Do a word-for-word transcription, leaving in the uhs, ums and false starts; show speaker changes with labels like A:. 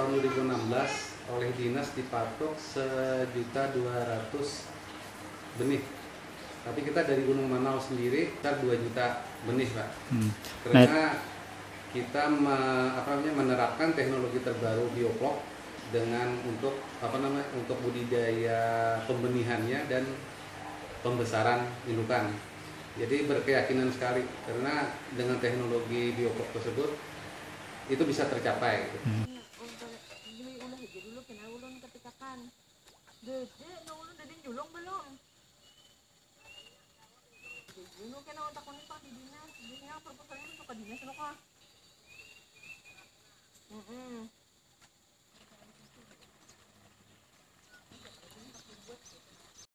A: tahun dua ribu enam belas oleh dinas dipatok sejuta dua ratus benih. Tapi kita dari Gunung Manau sendiri sekitar dua juta benih, Pak. Hmm. Karena nah, kita me, apa namanya, menerapkan teknologi terbaru bioflok dengan untuk apa namanya untuk budidaya pembenihannya dan pembesaran indukan. Jadi berkeyakinan sekali karena dengan teknologi bioflok tersebut itu bisa tercapai. Hmm.
B: Dulu kena otak kuning pak di dinas, dinas proposalnya untuk ke dinas loh kak.